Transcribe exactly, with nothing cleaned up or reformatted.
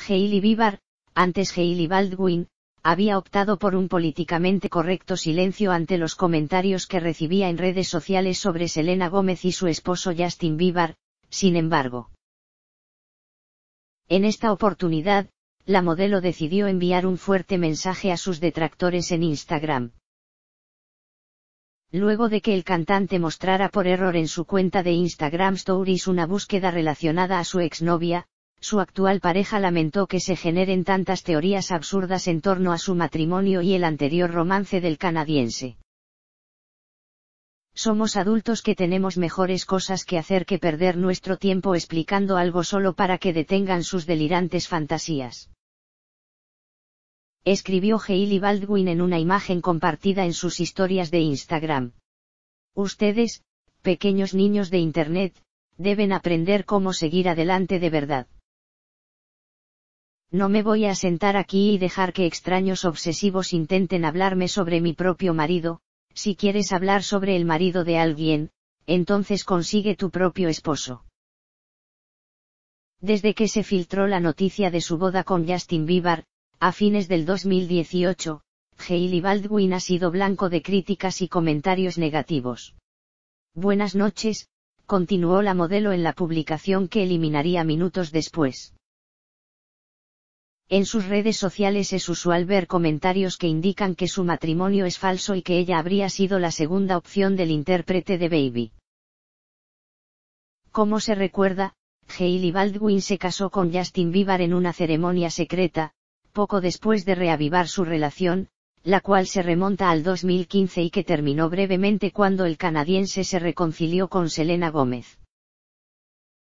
Hailey Bieber, antes Hailey Baldwin, había optado por un políticamente correcto silencio ante los comentarios que recibía en redes sociales sobre Selena Gomez y su esposo Justin Bieber. Sin embargo, en esta oportunidad, la modelo decidió enviar un fuerte mensaje a sus detractores en Instagram. Luego de que el cantante mostrara por error en su cuenta de Instagram Stories una búsqueda relacionada a su exnovia, su actual pareja lamentó que se generen tantas teorías absurdas en torno a su matrimonio y el anterior romance del canadiense. Somos adultos que tenemos mejores cosas que hacer que perder nuestro tiempo explicando algo solo para que detengan sus delirantes fantasías. Escribió Hailey Baldwin en una imagen compartida en sus historias de Instagram. Ustedes, pequeños niños de Internet, deben aprender cómo seguir adelante de verdad. No me voy a sentar aquí y dejar que extraños obsesivos intenten hablarme sobre mi propio marido. Si quieres hablar sobre el marido de alguien, entonces consigue tu propio esposo. Desde que se filtró la noticia de su boda con Justin Bieber, a fines del dos mil dieciocho, Hailey Baldwin ha sido blanco de críticas y comentarios negativos. Buenas noches, continuó la modelo en la publicación que eliminaría minutos después. En sus redes sociales es usual ver comentarios que indican que su matrimonio es falso y que ella habría sido la segunda opción del intérprete de Baby. Como se recuerda, Hailey Baldwin se casó con Justin Bieber en una ceremonia secreta, poco después de reavivar su relación, la cual se remonta al dos mil quince y que terminó brevemente cuando el canadiense se reconcilió con Selena Gomez.